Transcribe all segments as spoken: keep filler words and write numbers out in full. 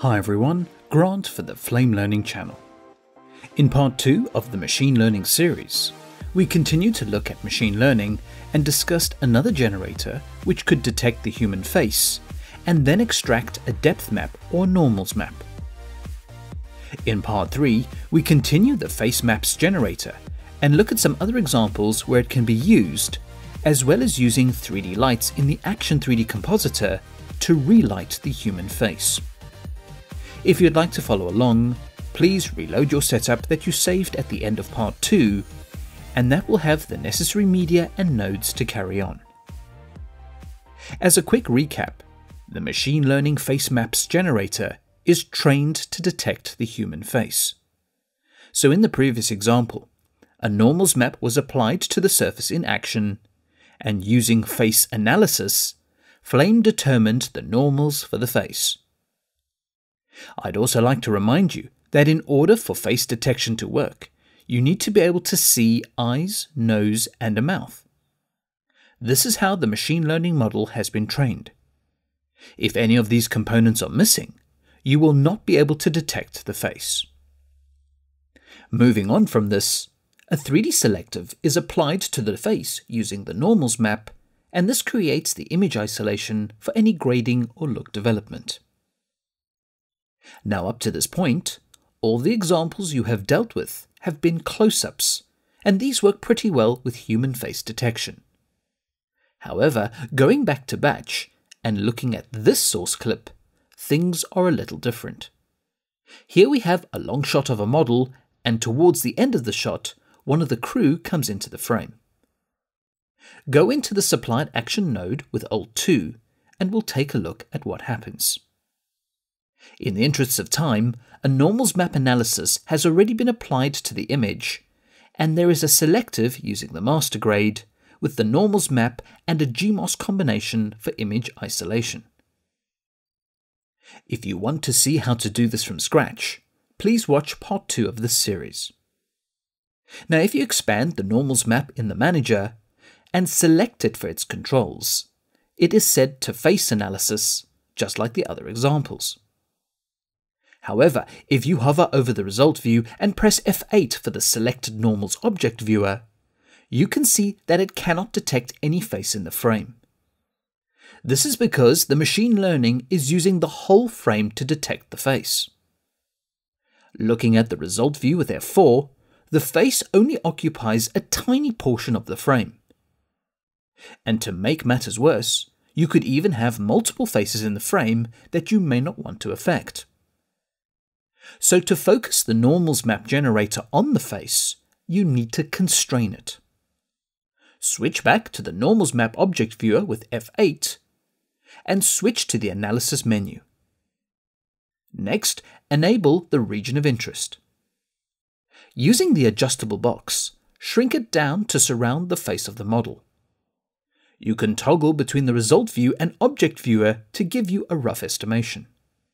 Hi everyone, Grant for the Flame Learning channel. In part two of the machine learning series, we continue to look at machine learning and discussed another generator which could detect the human face and then extract a depth map or normals map. In part three, we continue the face maps generator and look at some other examples where it can be used, as well as using three D lights in the Action three D compositor to relight the human face. If you'd like to follow along, please reload your setup that you saved at the end of part two, and that will have the necessary media and nodes to carry on. As a quick recap, the machine learning face maps generator is trained to detect the human face. So in the previous example, a normals map was applied to the surface in action, and using face analysis, Flame determined the normals for the face. I'd also like to remind you that in order for face detection to work, you need to be able to see eyes, nose, and a mouth. This is how the machine learning model has been trained. If any of these components are missing, you will not be able to detect the face. Moving on from this, a three D selective is applied to the face using the normals map, and this creates the image isolation for any grading or look development. Now up to this point, all the examples you have dealt with have been close-ups, and these work pretty well with human face detection. However, going back to batch and looking at this source clip, things are a little different. Here we have a long shot of a model, and towards the end of the shot, one of the crew comes into the frame. Go into the supplied action node with Alt two, and we'll take a look at what happens. In the interests of time, a normals map analysis has already been applied to the image, and there is a selective using the master grade with the normals map and a G M O S combination for image isolation. If you want to see how to do this from scratch, please watch part two of this series. Now if you expand the normals map in the manager and select it for its controls, it is set to face analysis, just like the other examples. However, if you hover over the result view and press F eight for the selected normals object viewer, you can see that it cannot detect any face in the frame. This is because the machine learning is using the whole frame to detect the face. Looking at the result view with F four, the face only occupies a tiny portion of the frame. And to make matters worse, you could even have multiple faces in the frame that you may not want to affect. So to focus the normals map generator on the face, you need to constrain it. Switch back to the normals map object viewer with F eight and switch to the analysis menu. Next, enable the region of interest. Using the adjustable box, shrink it down to surround the face of the model. You can toggle between the result view and object viewer to give you a rough estimation.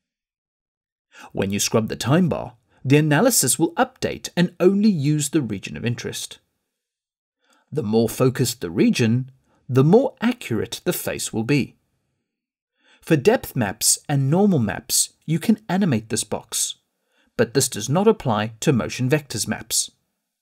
When you scrub the time bar, the analysis will update and only use the region of interest. The more focused the region, the more accurate the face will be. For depth maps and normal maps, you can animate this box, but this does not apply to motion vectors maps.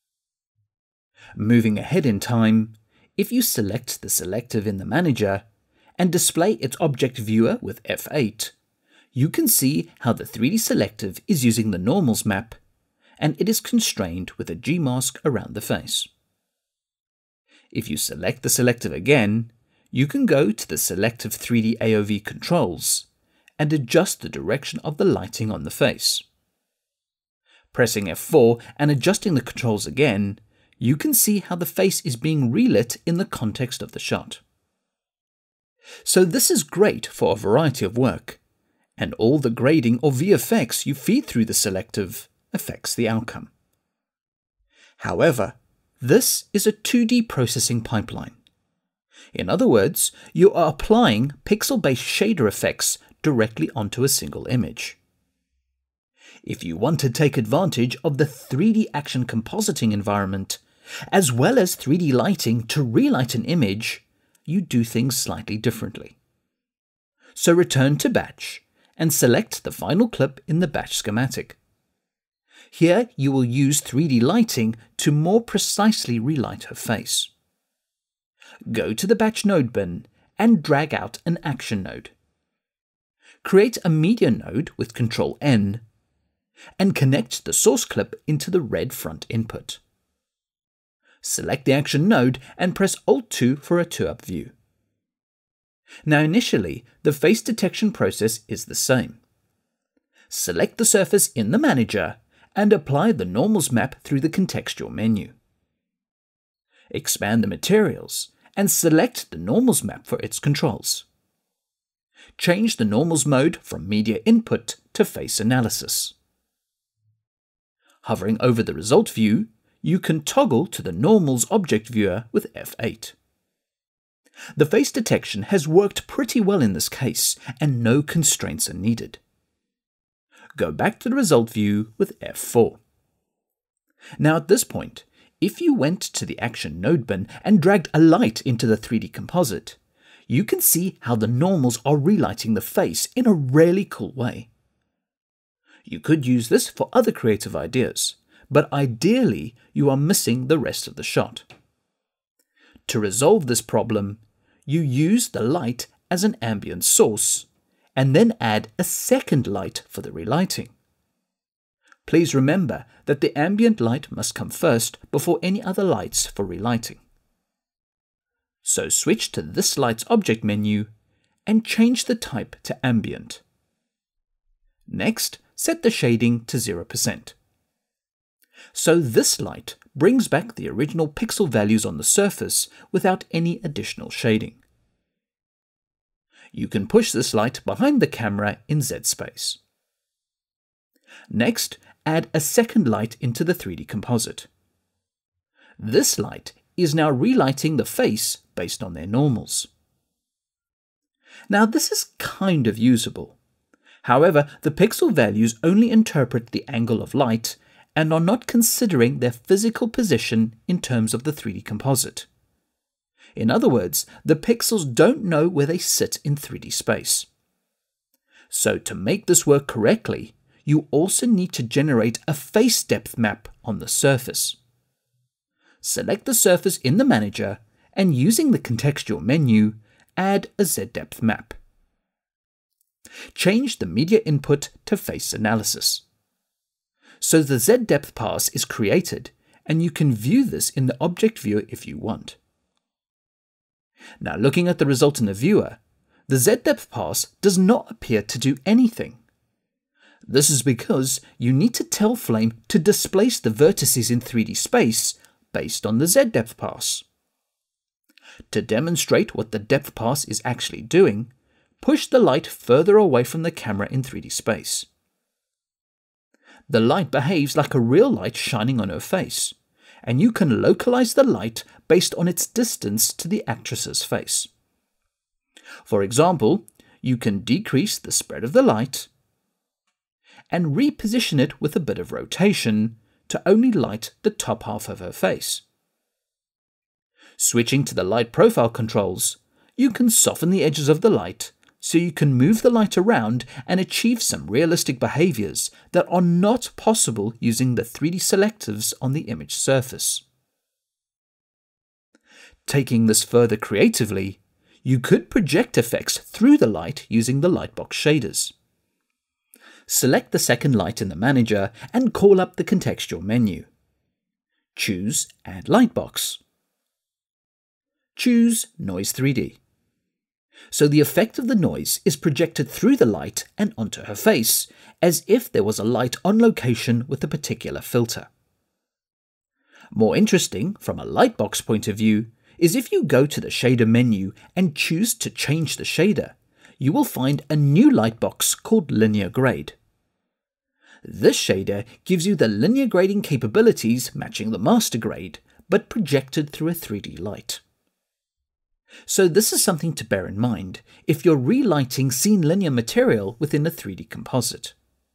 Moving ahead in time, if you select the selective in the manager and display its object viewer with F eight, you can see how the three D selective is using the normals map, and it is constrained with a G M O S around the face. If you select the selective again, you can go to the Selective three D A O V controls and adjust the direction of the lighting on the face. Pressing F four and adjusting the controls again, you can see how the face is being relit in the context of the shot. So this is great for a variety of work, and all the grading or V F X you feed through the selective affects the outcome. However, this is a two D processing pipeline. In other words, you are applying pixel-based shader effects directly onto a single image. If you want to take advantage of the three D action compositing environment, as well as three D lighting to relight an image, you do things slightly differently. So return to batch and select the final clip in the batch schematic. Here you will use three D lighting to more precisely relight her face. Go to the batch node bin and drag out an action node. Create a media node with control N and connect the source clip into the red front input. Select the action node and press Alt two for a two-up view. Now initially, the face detection process is the same. Select the surface in the manager and apply the normals map through the contextual menu. Expand the materials and select the normals map for its controls. Change the normals mode from media input to face analysis. Hovering over the result view, you can toggle to the normals object viewer with F eight. The face detection has worked pretty well in this case, and no constraints are needed. Go back to the result view with F four. Now at this point, if you went to the action node bin and dragged a light into the three D composite, you can see how the normals are relighting the face in a really cool way. You could use this for other creative ideas, but ideally you are missing the rest of the shot. To resolve this problem, you use the light as an ambient source, and then add a second light for the relighting. Please remember that the ambient light must come first before any other lights for relighting. So switch to this light's object menu and change the type to ambient. Next, set the shading to zero percent. So this light brings back the original pixel values on the surface without any additional shading. You can push this light behind the camera in Z space. Next, add a second light into the three D composite. This light is now relighting the face based on their normals. Now this is kind of usable. However, the pixel values only interpret the angle of light and are not considering their physical position in terms of the three D composite. In other words, the pixels don't know where they sit in three D space. So to make this work correctly, you also need to generate a face depth map on the surface. Select the surface in the manager and using the contextual menu, add a ZDepth map. Change the media input to face analysis. So the ZDepth Pass is created, and you can view this in the object viewer if you want. Now looking at the result in the viewer, the ZDepth Pass does not appear to do anything. This is because you need to tell Flame to displace the vertices in three D space based on the ZDepth Pass. To demonstrate what the depth pass is actually doing, push the light further away from the camera in three D space. The light behaves like a real light shining on her face, and you can localize the light based on its distance to the actress's face. For example, you can decrease the spread of the light and reposition it with a bit of rotation to only light the top half of her face. Switching to the light profile controls, you can soften the edges of the light so you can move the light around and achieve some realistic behaviors that are not possible using the three D selectives on the image surface. Taking this further creatively, you could project effects through the light using the Lightbox shaders. Select the second light in the manager and call up the contextual menu. Choose Add Lightbox. Choose Noise three D. So the effect of the noise is projected through the light and onto her face, as if there was a light on location with a particular filter. More interesting, from a Lightbox point of view, is if you go to the shader menu and choose to change the shader, you will find a new lightbox called Linear Grade. This shader gives you the linear grading capabilities matching the master grade, but projected through a three D light. So this is something to bear in mind if you're relighting scene linear material within a three D composite.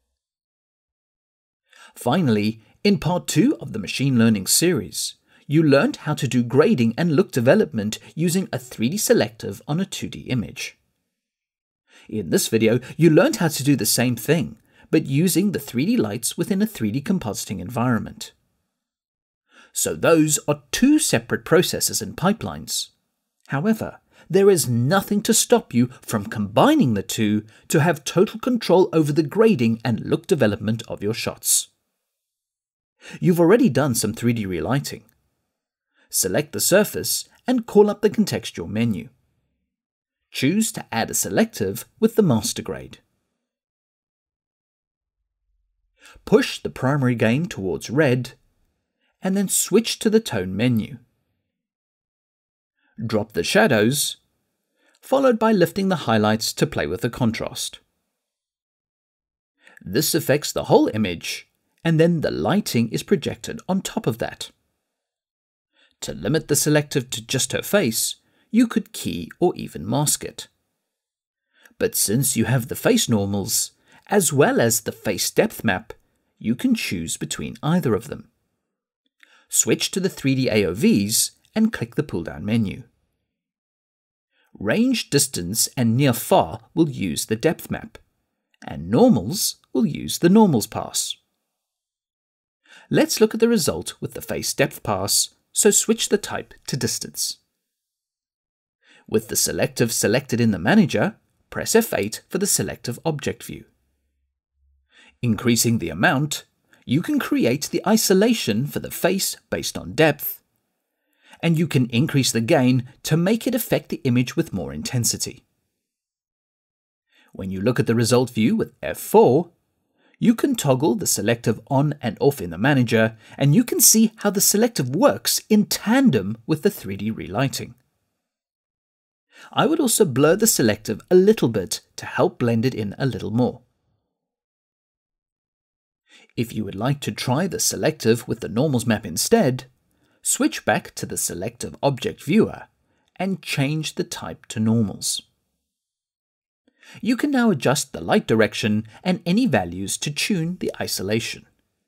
Finally, in part two of the machine learning series, you learned how to do grading and look development using a three D selective on a two D image. In this video, you learned how to do the same thing, but using the three D lights within a three D compositing environment. So those are two separate processes and pipelines. However, there is nothing to stop you from combining the two to have total control over the grading and look development of your shots. You've already done some three D relighting. Select the surface and call up the contextual menu. Choose to add a selective with the master grade. Push the primary gain towards red and then switch to the tone menu. Drop the shadows, followed by lifting the highlights to play with the contrast. This affects the whole image, and then the lighting is projected on top of that. To limit the selective to just her face, you could key or even mask it. But since you have the face normals, as well as the face depth map, you can choose between either of them. Switch to the three D A O Vs and click the pull-down menu. Range, distance, and near far will use the depth map, and normals will use the normals pass. Let's look at the result with the face depth pass, so switch the type to distance. With the selective selected in the manager, press F eight for the selective object view. Increasing the amount, you can create the isolation for the face based on depth, and you can increase the gain to make it affect the image with more intensity. When you look at the result view with F four, you can toggle the selective on and off in the manager, and you can see how the selective works in tandem with the three D relighting. I would also blur the selective a little bit to help blend it in a little more. If you would like to try the selective with the normals map instead, switch back to the selective object viewer and change the type to normals. You can now adjust the light direction and any values to tune the isolation.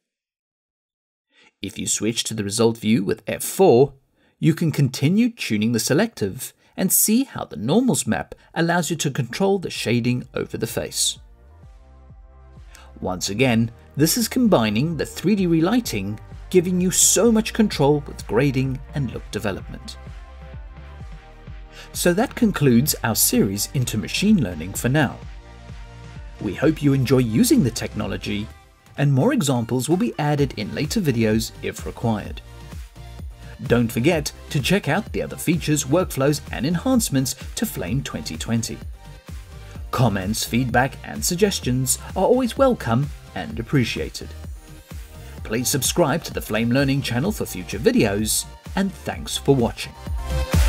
If you switch to the result view with F four, you can continue tuning the selective and see how the normals map allows you to control the shading over the face. Once again, this is combining the three D relighting, giving you so much control with grading and look development. So that concludes our series into machine learning for now. We hope you enjoy using the technology, and more examples will be added in later videos if required. Don't forget to check out the other features, workflows, and enhancements to Flame twenty twenty. Comments, feedback, and suggestions are always welcome and appreciated. Please subscribe to the Flame Learning channel for future videos, and thanks for watching.